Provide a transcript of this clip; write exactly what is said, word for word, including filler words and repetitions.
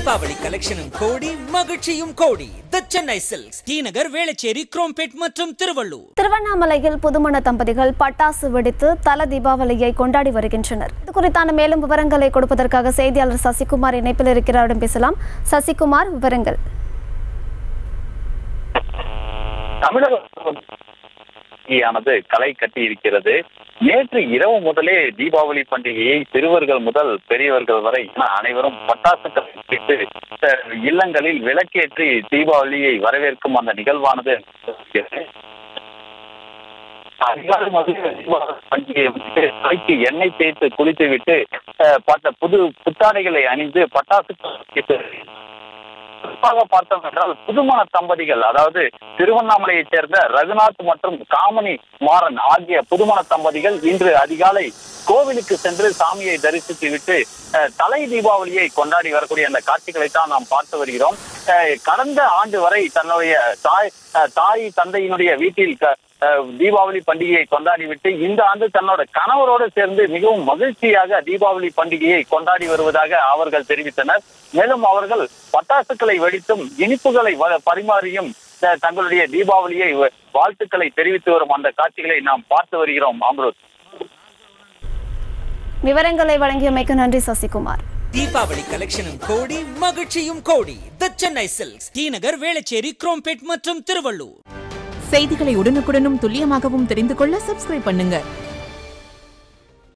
தீபாவளி கலெக்ஷனும் கோடி மகிழ்ச்சியும் கோடி. தி சென்னை சில்க்ஸ், டி நகர், வேளச்சேரி, குரோம்பேட் மற்றும் திருவள்ளூர். திருவண்ணாமலையில் புதுமண தம்பதிகள் பட்டாசு வெடித்து தல தீபாவளியை கொண்டாடி வருகின்றனர். இது குறித்தான மேலும் விவரங்களை கொடுப்பதற்காக செய்தியாளர் சசிகுமார் இணைப்பில் இருக்கிறாரிடம் பேசலாம். சசிகுமார், விவரங்கள். தமிழகமானது களை கட்டி இருக்கிறது. நேற்று இரவு முதலே தீபாவளி பண்டிகையை சிறுவர்கள் முதல் பெரியவர்கள் வரை அனைவரும் பட்டாசுகள் இல்லங்களில் விளக்கேற்றி தீபாவளியை வரவேற்கும் அந்த நிகழ்வானது பண்டிகையை எண்ணெய் தேய்த்து குளித்து விட்டு புது புத்தாடைகளை அணிந்து பட்டாசுகள் பார்த்தோம் என்றால் புதுமண தம்பதிகள், அதாவது திருவண்ணாமலையை சேர்ந்த ரகுநாத் மற்றும் காமனி மாறன் ஆகிய புதுமண தம்பதிகள் இன்று அதிகாலை கோவிலுக்கு சென்று சாமியை தரிசித்து விட்டு தலை தீபாவளியை கொண்டாடி வரக்கூடிய அந்த காட்சிகளை தான் நாம் பார்த்து வருகிறோம். கடந்த ஆண்டு வரை தன்னுடைய தாய் தாய் தந்தையினுடைய வீட்டில் தீபாவளி பண்டிகையை கொண்டாடிவிட்டு இந்த ஆண்டு தன்னோட கணவரோடு சேர்ந்து மிகவும் மகிழ்ச்சியாக தீபாவளி பண்டிகையை கொண்டாடி வருவதாக அவர்கள் தெரிவித்தனர். மேலும் அவர்கள் பட்டாசுகளை வெடித்தும் இனிப்புகளை பரிமாறியும் தங்களுடைய தீபாவளியை வாழ்த்துக்களை தெரிவித்து வரும் அந்த காட்சிகளை நாம் பார்த்து வருகிறோம். அம்ருத், விவரங்களை வழங்கியமைக்கு நன்றி சசிகுமார். தீபாவளி கலெக்ஷனும் கோடி மகிழ்ச்சியும் கோடி. தி சென்னை சில்க்ஸ், டி நகர், வேளச்சேரி, குரோம்பேட் மற்றும் திருவள்ளூர். செய்திகளை உடனுக்குடனும் துல்லியமாகவும் தெரிந்து கொள்ள சப்ஸ்கிரைப் பண்ணுங்க.